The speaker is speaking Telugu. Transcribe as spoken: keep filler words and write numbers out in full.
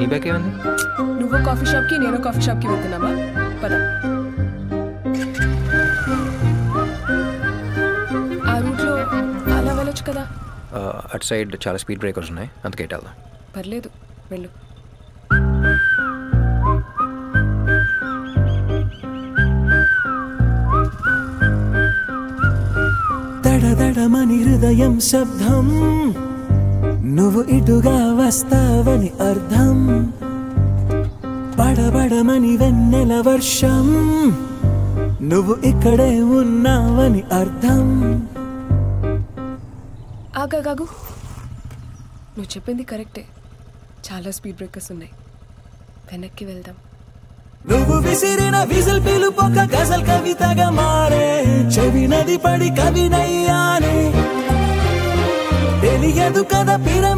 నీ బ్యాగ్ ఏమైంది? నువ్వు కాఫీ షాప్ కి నేను కాఫీ షాప్ కి వెళ్తున్నామా? పద. ఆ రూట్ లో అలా వెళ్ళొచ్చు కదా. అటు సైడ్ చాలా స్పీడ్ బ్రేకర్స్ ఉన్నాయి, అందుకే ఇటు వెళ్దాం. పర్లేదు, వెళ్ళు. దడదడమని హృదయం శబ్దం, నువ్వు ఇటుగా వస్తావని అర్థం. పడబడమని వెన్నెల వర్షం, నువ్వు ఇక్కడే ఉన్నావని అర్థం. ఆగాగాగు, నువ్వు చెప్పింది కరెక్టే. చాలా స్పీడ్ బ్రేకర్స్ ఉన్నాయి, వెనక్కి వెళ్దాం. నువ్వు విసిరిన విజిల్ పిలుపొక గజల్ కవితగా మారే, చెవి నది పడి కవినయ్యానే. తెలియదు కదా పిరమిడ్